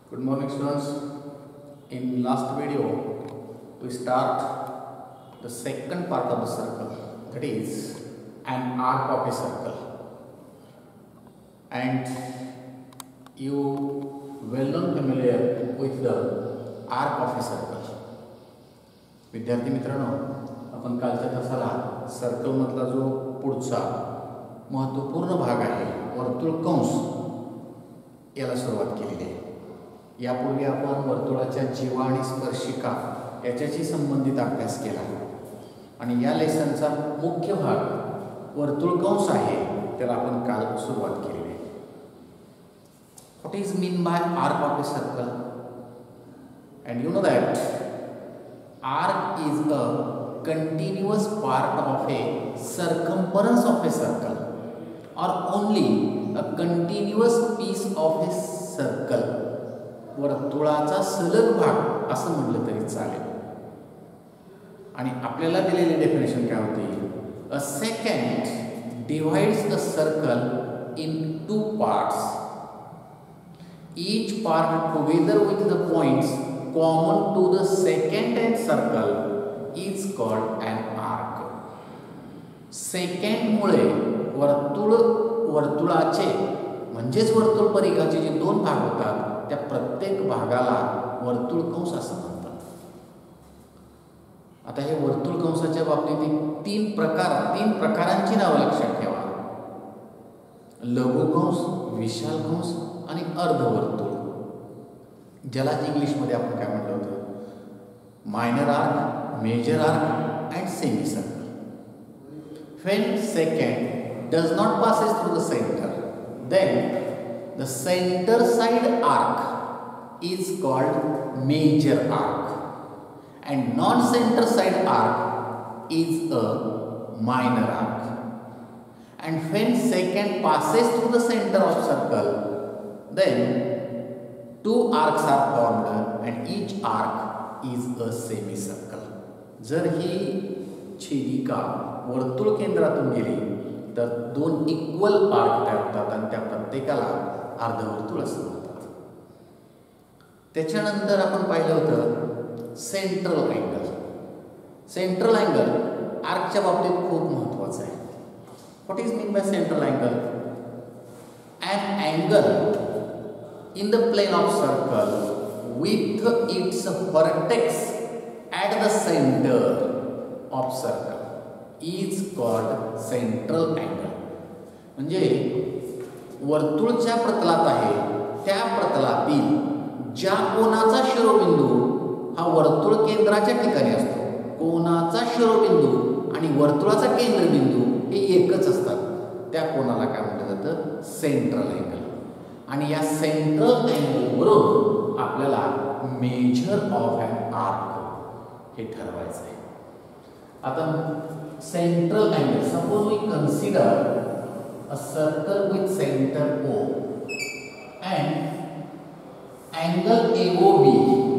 Good morning, students. In last video, we start the second part of the circle, that is an arc of a circle, and you well known familiar with the arc of a circle. विद्यार्थी मित्रांनो, आपण कालच्या तासाला circle मधला जो पुढचा महत्त्वपूर्ण भाग आहे वर्तुळ कंस याला सुरुवात केलेली आहे. यापूर्वी आपण वर्तुळाच्या जीवा आणि स्पर्शिका याच्याशी संबंधित अभ्यास केला आणि या लेसनचा मुख्य भाग वर्तुळ कंस आहे, त्याला आपण काल सुरुवात केली आहे. What is mean by arc of a circle? And you know that arc is a continuous part of a circumference of a circle or only a continuous piece of a circle. वर्तुळाचा सलग भाग असं म्हटलं तरी चालेल. आणि आपल्याला दिलेली डेफिनेशन काय होती? A secant divides the circle in two parts, each part together with the points common to the second and circle is called an arc. Secant मुळे वर्तुळाचे म्हणजेच वर्तुळ परिघाचे जे दोन भाग होतात त्या प्रत्येक भागाला वर्तुळ कंस असं म्हणतात. आता हे वर्तुळ कंसाच्या बाबतीत तीन प्रकारांची नावं लक्षात ठेवा: लघु कंस, विशाल कंस आणि अर्धवर्तुळ, ज्याला इंग्लिशमध्ये आपण काय म्हटलं होतं? Minor arc, major arc and semicircle. When second does not passes through the center, then the center side arc is called major arc and non-center side arc is a minor arc. And when second passes through the center of circle, then two arcs are formed and each arc is a semicircle. जर ही छेदिका वर्तुळ केंद्रातून गेली तर दोन equal arc तयार होतात आणि त्या प्रत्येकाला अर्धवर्तुळ असं म्हणतात. त्याच्यानंतर आपण पाहिलं होतं सेंट्रल अँगल. सेंट्रल अँगल आर्कच्या बाबतीत खूप महत्त्वाचं आहे. What is mean by central angle? an angle in the plane of circle with its vertex at the center of circle is called central angle. म्हणजे वर्तुळच्या प्रतलात आहे त्या प्रतलातील ज्या कोनाचा शिरोबिंदू हा वर्तुळ केंद्राच्या ठिकाणी असतो, कोनाचा शिरोबिंदू आणि वर्तुळाचा केंद्रबिंदू हे एकच असतात, त्या कोनाला काय म्हटलं जातं? Central angle. आणि या सेंट्रल अँगलवरून आपल्याला मेजर ऑफ ॲन आर्क हे ठरवायचं आहे. आता central angle, suppose we consider a circle with centre O and angle AOB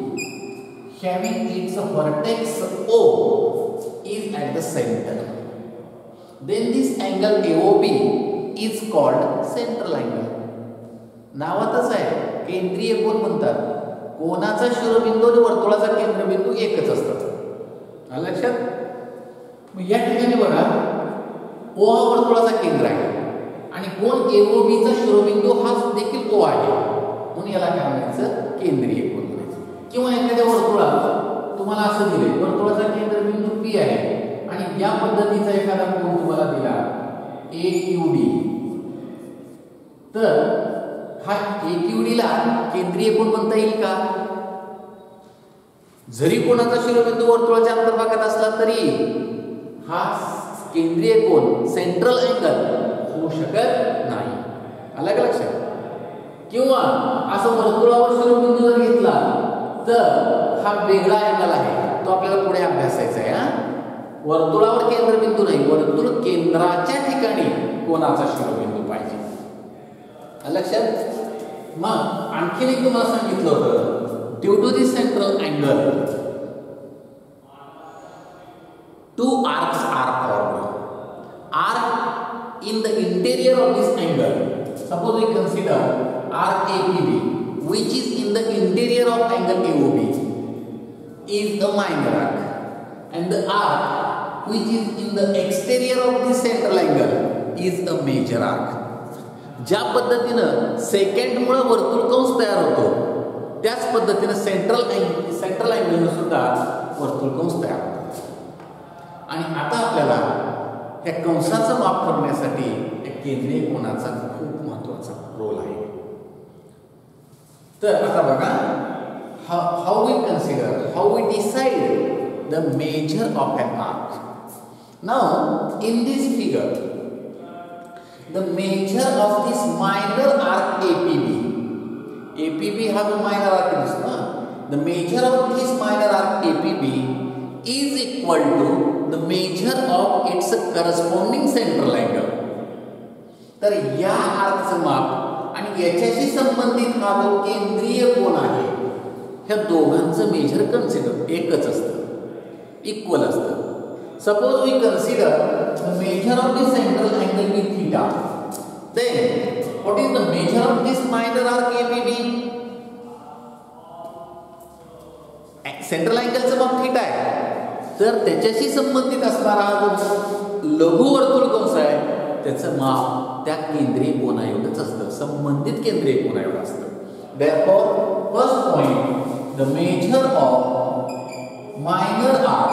having its vertex O is at the center, then this angle AOB is called central angle. नावातच आहे, केंद्रीय कोन म्हणतात. कोनाचा शिरोबिंदू आणि वर्तुळाचा केंद्रबिंदू एकच असतात. लक्षात? मग या ठिकाणी बघा, O हा वर्तुळाचा केंद्र आहे आणि कोन AOB चा शिरोबिंदू हा देखील O आहे, म्हणून याला काय म्हणायचं? केंद्रीय कोन म्हणायचं. किंवा एखाद्या वर्तुळात तुम्हाला असं दिले, वर्तुळाचा केंद्रबिंदू P आहे आणि या पद्धतीचा एखादा कोन तुम्हाला दिला AQD, तर हा AQD ला केंद्रीय कोन म्हणता येईल का? जरी कोणाचा शिरोबिंदू वर्तुळाच्या अंतर्भागात असला तरी हा केंद्रीय कोन सेंट्रल अँगल होऊ शकत नाही. आलं का लक्षात? किंवा असं वर्तुळावर शिरोबिंदू जर घेतला तर हा वेगळा अँगल आहे, तो आपल्याला पुढे अभ्यासायचा आहे. वर्तुळावर केंद्रबिंदू नाही, वर्तुळ केंद्राच्या ठिकाणी कोणाचा शिरोबिंदू पाहिजे. लक्षात? मग आणखीन एक तुम्हाला सांगितलं होतं, due to this central angle two arcs are formed. Arc in the interior of this angle, suppose we consider arc APB, which is in the interior of angle AOB is the minor arc, and the arc which is in the exterior of the central angle is a major arc. ज्या पद्धतीनं सेकंडमुळे वर्तुळ कंस तयार होतो त्याच पद्धतीनं central अँगलनं सुद्धा वर्तुळ कंस तयार होतो. आणि आता आपल्याला या कंसाचं माप करण्यासाठी एक केंद्रीय कोनाचा खूप महत्त्वाचा रोल आहे. तर आता बघा how we consider, how we decide the measure of an arc. Now in this figure the measure of this minor arc APB हा जो minor arc दिसतो, the measure of this minor arc APB is equal to the measure of its corresponding central angle. तर या आर्कचं माप आणि याच्याशी संबंधित हा जो केंद्रीय कोन आहे ह्या दोघांचं मेजर कन्सिडर एकच असतं, इक्वल असतं. Suppose we consider the measure of the central angle with theta, then what is the measure of this minor arc APB? Central अँगलचं माप थीटा आहे, तर त्याच्याशी संबंधित असणारा हा जो लघु वर्तुळ कंस आहे त्याचं माप त्या केंद्रीय कोनाएवढंच असतं, संबंधित केंद्रीय कोनाएवढं असतं. Therefore, first point, the measure of minor arc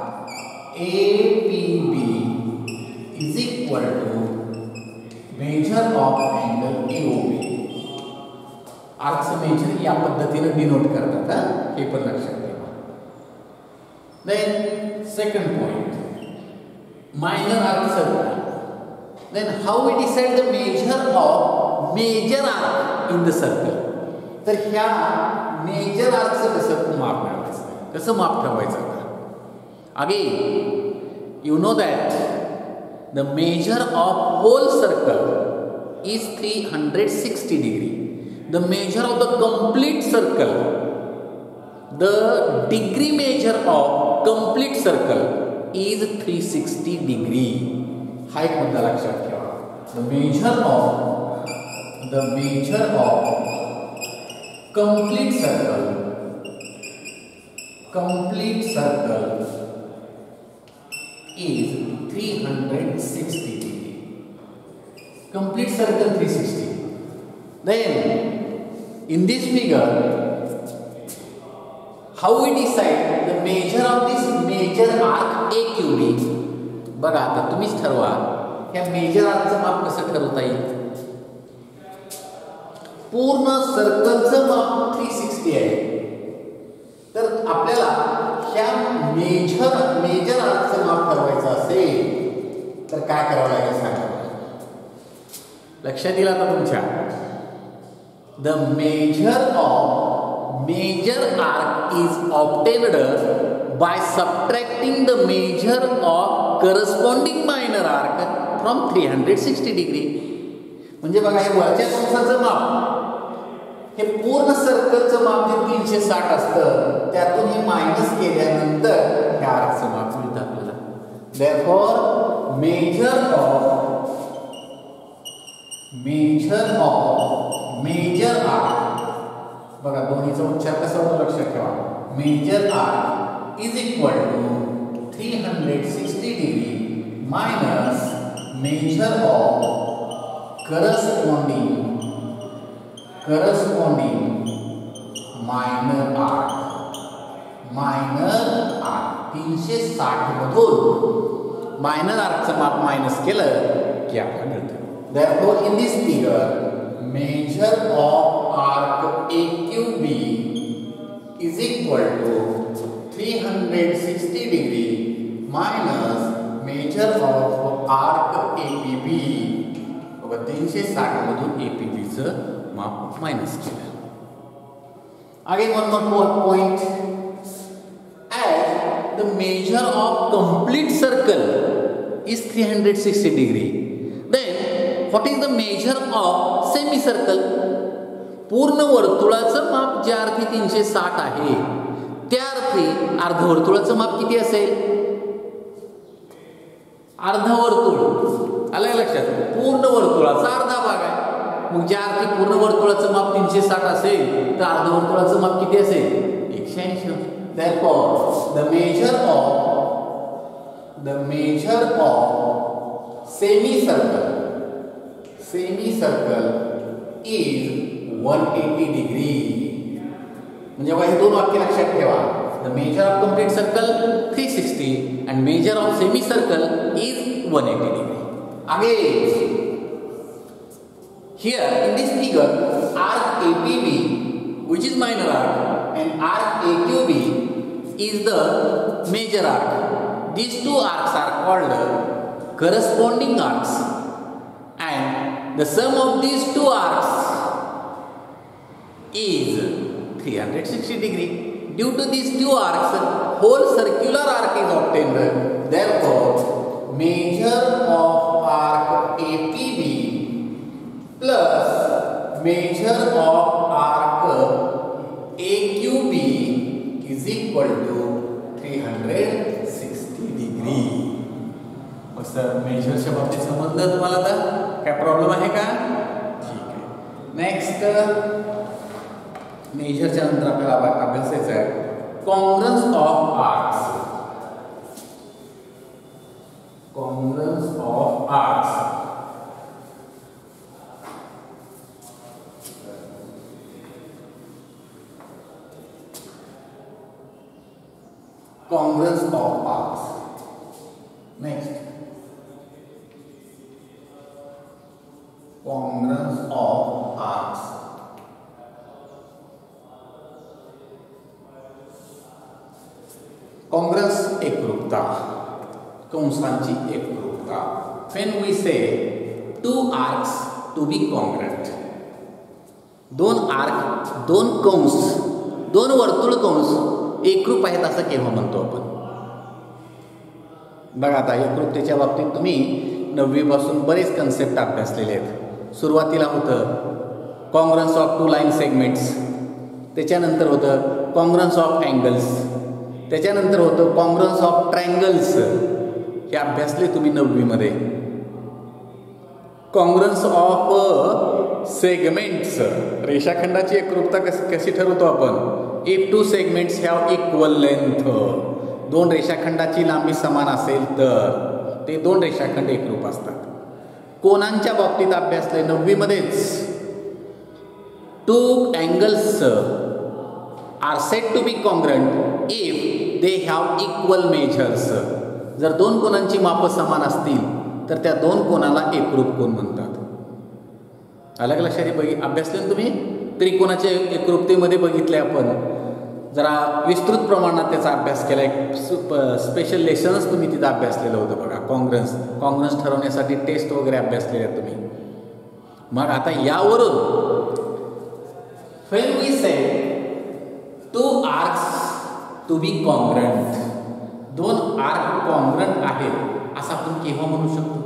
APB is equal to measure of angle AOB. आर्कचं मेजर या पद्धतीने डिनोट करतात, हे पण लक्षात ठेवा. Then second point, minor arc circle. Then how we decide the measure of major arc in the circle? तर ह्या मेजर आर्कचं कसं माप मिळवायचं, कसं माप ठरवायचं? Again, you know that the measure of whole circle is 360 degree. The measure of the complete circle, the degree measure of complete circle is 360 degree. हा एक मुद्दा लक्षात ठेवा. The measure of complete circle is 360 degree. Complete circle 360. Then in this figure, how we decide the measure of this major arc AQB? बघा आता तुम्हीच ठरवा ह्या मेजर आर्कचं माप कसं ठरवता येईल. पूर्ण सर्कलचं माप 360 आहे, तर आपल्याला ह्या मेजर आर्कचं माप ठरवायचं असेल तर काय करावं लागेल सांगा. लक्षात येईल आता तुमच्या. The measure of major arc is obtained by subtracting the measure of corresponding minor arc from 360 degree. म्हणजे बघा हे वरच्या कंसाचं माप हे पूर्ण सर्कलचं माप जे 360 असतं त्यातून हे मायनस केल्यानंतर ह्या आर्कचं माप मिळतं आपल्याला. Therefore measure of major arc, बघा दोन्हीचा उच्चार कसा होतो लक्षात ठेवा. Major arc is equal to 360 degree minus measure of corresponding minor arc. 360 मधून minor arcचं माप मायनस केलं की आपल्याला मिळतं. Therefore in this figure measure of arc AQB is equal to 360 degree minus measure of arc APB. 360 मधून APBचं माप minus केलं. Again one more point, as the measure of complete circle is 360 degree, then what is the measure of semicircle? पूर्ण वर्तुळाचं माप ज्या अर्थी 360 आहे त्या अर्थी अर्धवर्तुळाचं माप किती असेल? अर्धवर्तुळ आलं लक्षात. पूर्ण वर्तुळाचा अर्धा भाग आहे मग ज्या अर्थी पूर्ण वर्तुळाचं माप 360 असेल तर अर्धवर्तुळाचं माप किती असेल 180. Therefore the measure of semicircle is 180 degree. म्हणजे हे दोन वाक्य लक्षात ठेवा. The measure of complete circle 360 and measure of semicircle is 180 degree. Again, here in this figure, arc APB, which is minor arc, and arc AQB is the major arc. These two arcs are called corresponding arcs, and the sum of these two arcs is 360 degree. Due to these two arcs, whole circular arc is obtained. Therefore, measure of arc APB plus measure of arc AQB is equal to 360 degree. मग sir मेजरच्या बाबतीत समजलं तुम्हाला आता? काय problem आहे का? ठीक आहे. नेक्स्ट मेजरच्या नंतर आपल्याला अभ्यासायचं आहे congruence of arcs. Congruence of arcs. Congruence of arcs. Next, congruence of arcs. Congruence एकरूपता, कंसांची एकरूपता. When we say two arcs to be congruent, दोन आर्क, दोन कंस, दोन वर्तुळ कंस एकरूप आहेत असं केव्हा म्हणतो आपण? बघा आता एकरूपतेच्या बाबतीत तुम्ही 9वी पासून बरेच कन्सेप्ट अभ्यासलेले आहेत. सुरुवातीला होतं congruence of two line segments, त्याच्यानंतर होतं कॉन्ग्रुएंस ऑफ अँगल्स, त्याच्यानंतर होतं कॉन्ग्रुएंस ऑफ ट्रायंगल्स. हे अभ्यासले तुम्ही 9वी मध्ये. कॉन्ग्रुएंस ऑफ सेगमेंट्स, रेषाखंडाची एकरूपता कशी ठरवतो आपण? If two segments have equal length, दोन रेषाखंडाची लांबी समान असेल तर ते दोन रेषाखंड एकरूप असतात. कोनांच्या बाबतीत अभ्यासले 9वी मध्येच. Two angles are said to be congruent if they have equal measures. जर दोन कोनांची माप समान असतील तर त्या दोन कोनाला एकरूप कोन म्हणतात. अलग लक्षात अभ्यासले तुम्ही. त्रिकोणाच्या एकरूपतेमध्ये बघितले आपण, जरा विस्तृत प्रमाणात त्याचा अभ्यास केला. एक स्पेशल लेसन्स तुम्ही तिथं अभ्यासलेलं होतं बघा. कॉन्ग्रुएंस ठरवण्यासाठी टेस्ट वगैरे अभ्यासलेल्या तुम्ही. मग आता यावरून when we say two arcs to be congruent, दोन आर्क कॉन्ग्रुएंट आहेत असं आपण केव्हा म्हणू शकतो?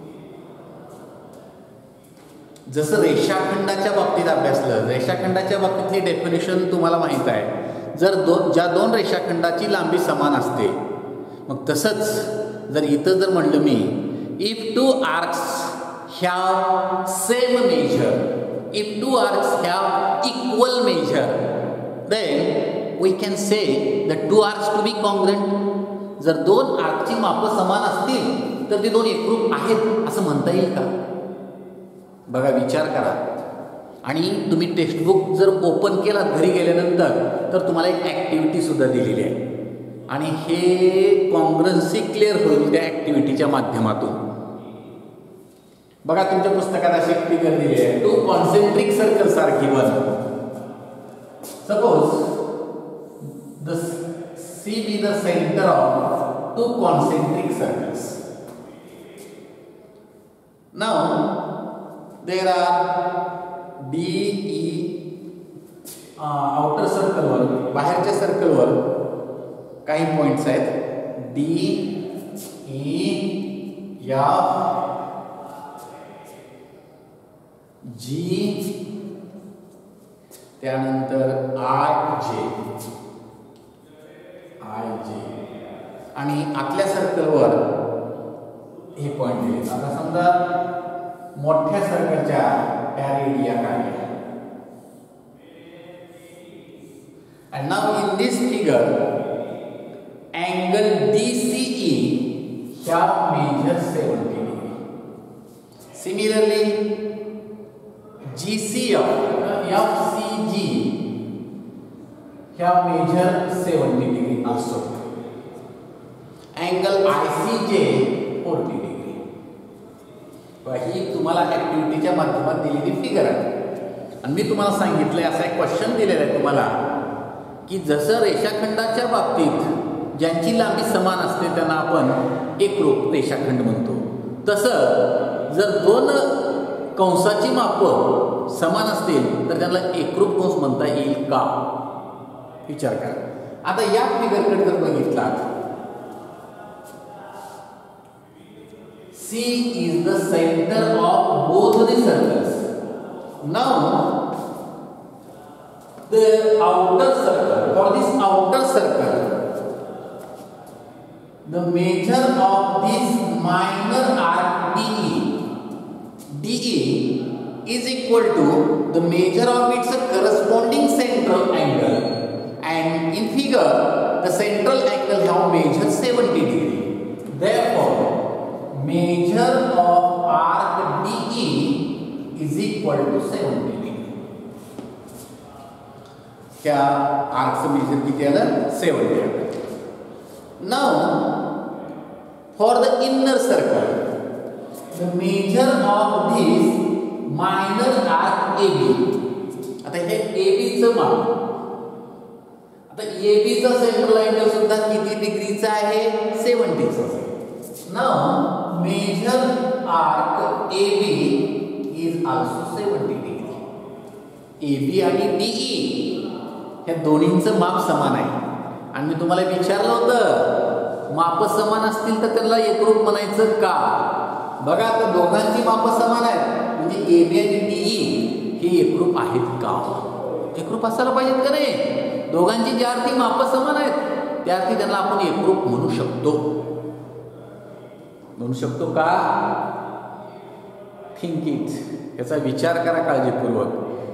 जसं रेषाखंडाच्या बाबतीत अभ्यासलं, रेषाखंडाच्या बाबतीतली डेफिनेशन तुम्हाला माहीत आहे. जर ज्या दोन रेषाखंडाची लांबी समान असते, मग तसंच जर इथं जर म्हणलं मी if two arcs have same measure, if two arcs have equal measure, then we can say the two arcs to be congruent. जर दोन आर्कची मापं समान असतील तर ते दोन एकरूप आहेत असं म्हणता येईल का? बघा, विचार करा. आणि तुम्ही टेक्स्टबुक जर ओपन केला घरी गेल्यानंतर तर तुम्हाला एक ॲक्टिव्हिटी सुद्धा दिलेली आहे आणि हे कॉन्ग्रुएन्सी क्लिअर होईल त्या ॲक्टिव्हिटीच्या माध्यमातून. बघा, तुमच्या पुस्तकात अशी एक फिगर दिली आहे. Two concentric circles are given. Suppose the C be the center of two concentric circles. Now there are D, E outer circle वर, बाहेरच्या सर्कल वर काही पॉइंट्स आहेत. D, E, F, G, त्यानंतर I, J आणि आतल्या सर्कलवर हे पॉइंट दिले. आता समजा मोठ्या सर्कलच्या ह्या रेडिया काढल्या. And now in this figure, angle DCE shall measure 70 degree. Similarly, GCF, FCG shall measure 70 degree also. Angle ICJ 40 degree. ही तुम्हाला ऍक्टिव्हिटीच्या माध्यमात दिलेली फिगर आहे. आणि मी तुम्हाला सांगितलंय, असा एक क्वेश्चन दिलेला आहे तुम्हाला की जसं रेषाखंडाच्या बाबतीत ज्यांची लांबी समान असते त्यांना आपण एकरूप रेषाखंड म्हणतो, तसं जर दोन कंसाची मापं समान असतील तर त्यांना एकरूप कंस म्हणता येईल का? विचार करा. आता या फिगरकडे जर बघितला, C is the center of both the circles. Now the outer circle, for this outer circle, the measure of this minor arc DE is equal to the measure of its corresponding central angle, and in figure the central angle have measured 70 degree. Therefore measure of arc DE is equal to 70 degree. क्या आर्कचं major किती आलं? 70 आलं. Now for the inner circle, the measure of this minor arc AB. आता हे AB चं माप, आता AB चा सेंट्रल अँगल सुद्धा किती डिग्रीचा आहे? 70 चा. Now measure arc AB is also 70 degree. AB आणि DE ह्या दोन्हींचं माप समान आहे. आणि मी तुम्हाला विचारलं होतं, माप समान असतील तर त्याला एकरूप म्हणायचं का? बघा, आता दोघांची माप समान आहेत म्हणजे AB आणि DE हे एकरूप आहेत का? एकरूप असायला पाहिजेत का नाही? दोघांची ज्या अर्थी माप समान आहेत त्या अर्थी त्यांना आपण एकरूप म्हणू शकतो का? थिंक इट, याचा विचार करा काळजीपूर्वक.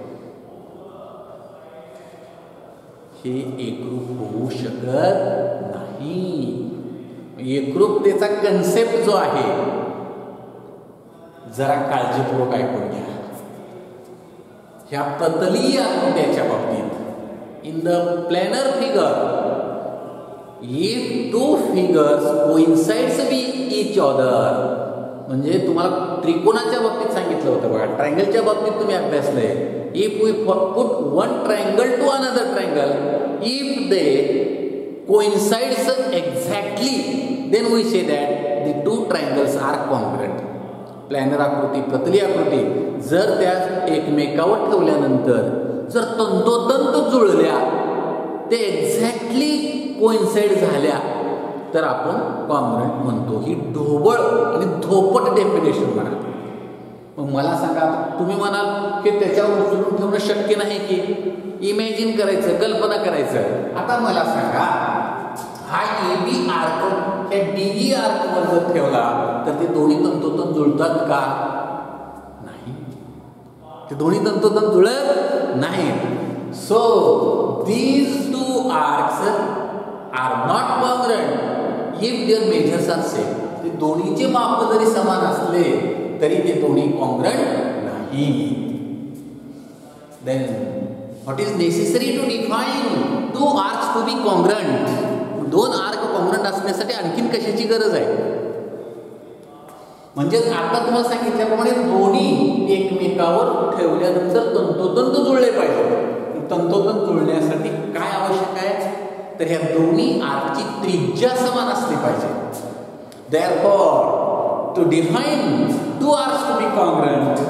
हे एकरूप होऊ शकत नाही. एकरूपतेचा कन्सेप्ट जो आहे जरा काळजीपूर्वक ऐकून घ्या. ह्या प्रतलीय आकृत्याच्या बाबतीत in the planar figure, if two figures coincides with each other, म्हणजे तुम्हाला त्रिकोणाच्या बाबतीत सांगितलं होतं बघा, ट्रायंगलच्या बाबतीत तुम्ही अभ्यासलंय. if we put one triangle to another triangle, if they coincides exactly, then we say that the two triangles are congruent. Planar आकृती, प्रतली आकृती जर त्या एकमेकावर ठेवल्यानंतर जर तंतोतंत जुळल्या, ते एक्झॅक्टली कोइन्साइड झाल्या, तर आपण कॉन्ग्रुएंट म्हणतो. ही ढोबळ आणि धोपट डेफिनेशन म्हणा. मग मला सांगा, तुम्ही म्हणाल की त्याच्यावर उचलून ठेवणं शक्य नाही, की इमॅजिन करायचं, कल्पना करायचं. आता मला सांगा, हा AB आर्क त्या DE आर्कवर जर ठेवला तर ते दोन्ही तंतोतंत जुळतात का? नाही, ते दोन्ही तंतोतंत जुळत नाही. So these two arcs are not congruent if their measures are same. ते दोन्हीचे माप जरी समान असले तरी ते दोन्ही congruent नाही. Then what is necessary to define two arcs to be congruent? दोन आर्क कॉन्ग्रुएंट असण्यासाठी आणखीन कशाची गरज आहे? म्हणजे आता तुम्हाला सांगितल्याप्रमाणे दोन्ही एकमेकावर ठेवल्यानंतर तंतोतंत जुळले पाहिजे. तंतोतंत जुळण्यासाठी काय आवश्यक आहे? तर ह्या दोन्ही आर्कची त्रिज्या समान असली पाहिजे. Therefore, to define two arcs to be congruent,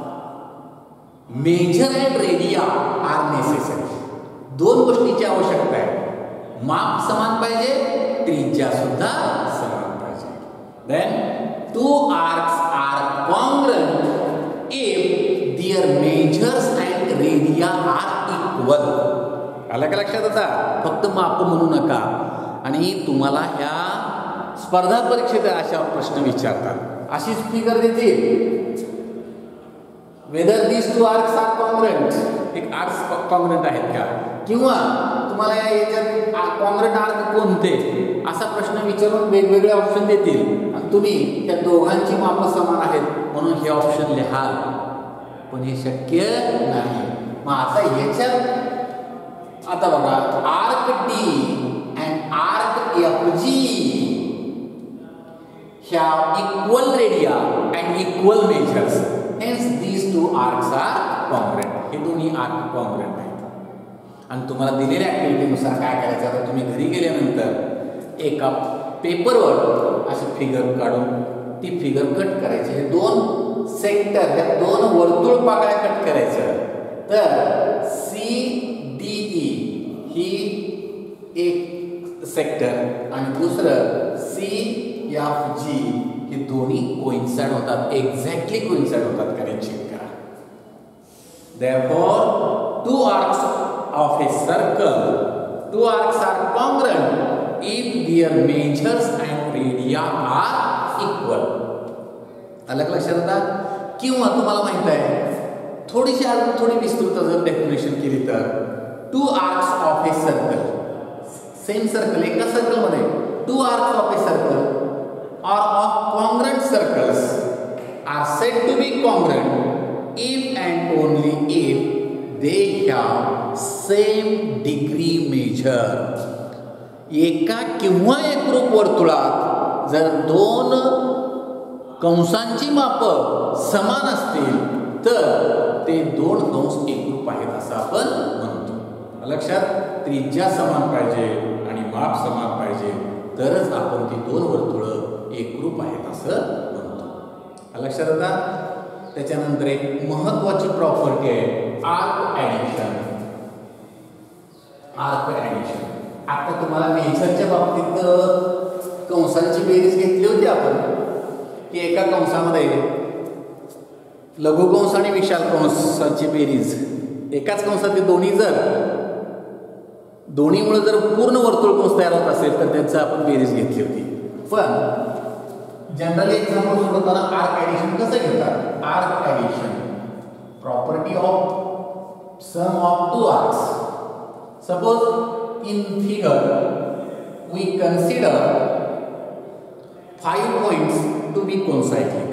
measure and radii are necessary. दोन गोष्टीची आवश्यकता आहे. माप समान पाहिजे, त्रिज्या सुद्धा समान पाहिजे. Then two arcs are congruent if their measures and radii are equal. आलं का लक्षात? आता फक्त माप म्हणू नका. आणि तुम्हाला ह्या स्पर्धा परीक्षेत अशा प्रश्न विचारतात, अशीच फिगर देतील whether this two arcs are congruent, एक आर्क्स कॉन्ग्रंट आहेत का, किंवा तुम्हाला याच्यात कॉन्ग्रंट आर्क कोणते असा प्रश्न विचारून वेगवेगळे ऑप्शन देतील आणि तुम्ही त्या दोघांची मापं समान आहेत म्हणून हे ऑप्शन लिहाल, पण हे शक्य नाही. मग आता याच्यात आता बघा, arc D and arc F G have equal radii and equal measures, hence these two arcs are congruent. हे दोन्ही आर्क कॉन्ग्रंट आहेत. आणि तुम्हाला दिलेल्या ॲक्टिव्हिटीनुसार काय करायचं, आता तुम्ही घरी गेल्यानंतर एका पेपरवर अशी फिगर काढून ती फिगर कट करायची. हे दोन सेक्टर, त्या दोन वर्तुळ पाकळ्या कट करायचं. तर सी डी ई ही एक सेक्टर आणि दुसरं सी एफ जी, हे दोन्ही कोइन्साइड होतात, एक्झॅक्टली कोइन्साइड होतात का नाही चेक करा. Therefore, two arcs of a circle, two arcs are congruent if their measures and radii are equal. अलग लक्षात आता. किंवा तुम्हाला माहित आहे, थोडीशी अजून थोडी विस्तृत जर डेफिनेशन केली तर, two arcs of a circle, same circle, एका सर्कल मध्ये two arcs of a circle or of congruent circles are said to be congruent if and only if they have same degree measure. एका किंवा एकरूप वर्तुळात जर दोन कंसांची मापं समान असतील तर ते दोन कंस एकरूप आहेत असं आपण म्हणतो. लक्षात, त्रिज्या समान पाहिजे आणि माप समान पाहिजे तरच आपण ती दोन वर्तुळं एकरूप आहेत असं म्हणतो. लक्षात आता. त्याच्यानंतर एक महत्वाची प्रॉपर्टी आहे आर्क ॲडिशन. आर्क ॲडिशन आता तुम्हाला मेजरच्या बाबतीत कंसांची बेरीज घेतली होती आपण, की एका कंसामध्ये लघुकंस आणि विशाल कंसाची बेरीज, एकाच कंसात दोन्ही जर दोन्हीमुळे जर पूर्ण वर्तुळ कंस तयार होत असेल तर त्यांचं आपण बेरीज घेतली होती. पण जनरली एक्झाम्पल सोडवताना आर्क ॲडिशन कसं घेतात, arc addition property of sum of two arcs. Suppose in figure we consider 5 points to be concyclic.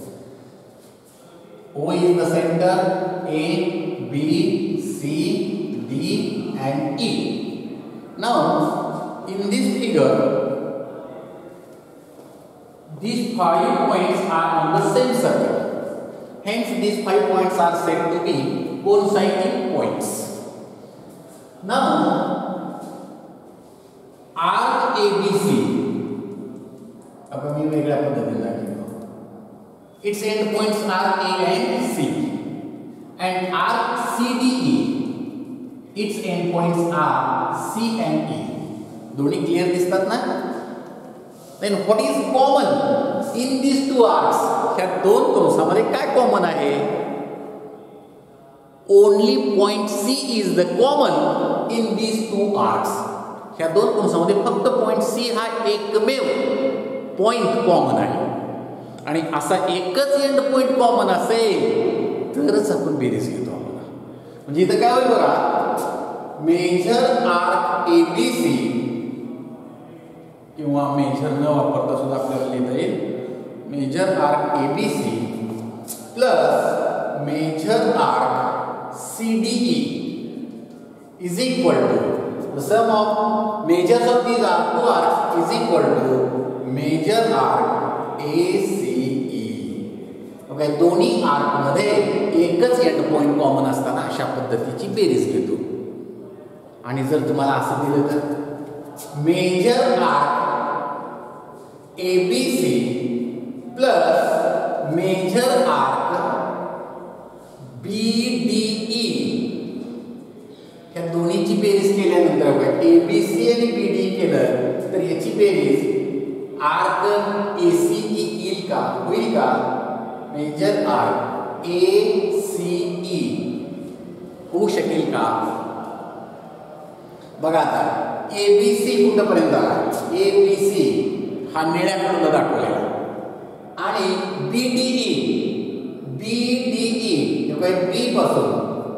O is the center, A, B, C, D and E. Now in this figure these 5 points are on the same circle, hence these 5 points are said to be concyclic points. Now arc ABC, आपण मी वेगळ्या पद्धतीने दाखवतो. Its end points are A and C, and arc CDE, its end points are C and E. दोन्ही clear दिसतात ना. Then what is common in these two arcs? ह्या दोन कंसामध्ये काय कॉमन आहे? Only point C is the common in these two arcs. ह्या दोन कंसामध्ये फक्त पॉइंट C हा एकमेव पॉइंट कॉमन आहे. आणि असा एकच एंड पॉइंट कॉमन असेल तरच आपण बेरीज घेतो आपण. म्हणजे इथं काय होईल बघा, मेजर आर्क ABC किंवा मेजर न वापरता सुद्धा आपल्याला लिहिता येईल measure arc ABC plus measure arc CDE is equal to the sum of measures of these two arcs is equal to major arc ACE. Okay, दोन्ही आर्क मध्ये एकच एंड पॉइंट कॉमन असताना अशा पद्धतीची बेरीज घेतो. आणि जर तुम्हाला असं दिलं तर measure arc ABC plus measure arc BDE, ह्या दोन्हीची बेरीज केल्यानंतर ABC आणि BDE केलं तर याची बेरीज आर्क ACE येईल का, होईल का? मेजर आर्क ACE होऊ शकेल का? बघा आता ABC कुठपर्यंत आला, ABC हा निळ्या कलरला दाखवलेला आणि BDE शिवाय बी पासून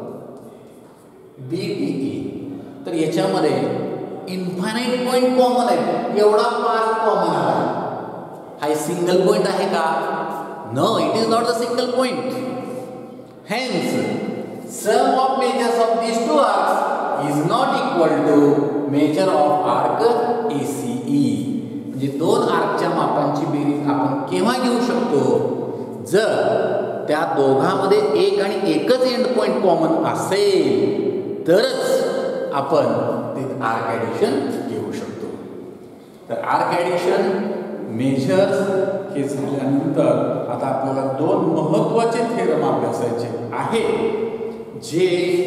BDE, तर याच्यामध्ये इन्फायनाइट पॉइंट कॉमन आहे, एवढा पाथ कॉमन आला. हा सिंगल पॉइंट आहे का? No, it is not the single point. Hence sum of measures of these two arcs is not equal to measure of arc ACE. म्हणजे दोन आर्कच्या मापांची बेरीज आपण केव्हा घेऊ शकतो? जर त्या दोघांमध्ये एक आणि एकच एंड पॉइंट कॉमन असेल तरच आपण ते आर्क ॲडिशन घेऊ शकतो. तर आर्क ॲडिशन मेजर्स हे झाल्यानंतर आता आपल्याला दोन महत्त्वाचे थेरम अभ्यासायचे आहेत जे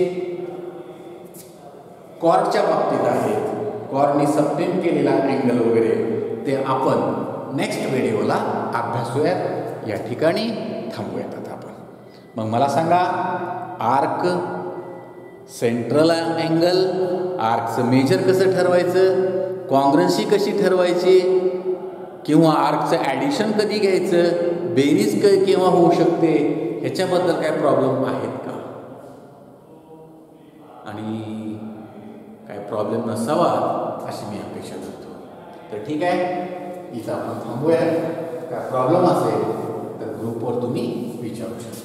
कॉर्डच्या बाबतीत आहेत. कॉर्डनी सबटेंड केलेला अँगल वगैरे ते आपण नेक्स्ट व्हिडिओला अभ्यासूयात. या ठिकाणी थांबूयात आता आपण. मग मला सांगा, आर्क सेंट्रल अँगल, आर्कचं मेजर कसं ठरवायचं, कॉन्ग्रन्सी कशी ठरवायची, किंवा आर्कचं ॲडिशन कधी घ्यायचं, बेरीज केव्हा होऊ शकते, ह्याच्याबद्दल काय प्रॉब्लेम आहेत का? आणि काय प्रॉब्लेम नसावा अशी मी अपेक्षा करतो. तर ठीक आहे, इथं आपण थांबूया. काय प्रॉब्लेम असेल तर ग्रुपवर तुम्ही विचारू शकता.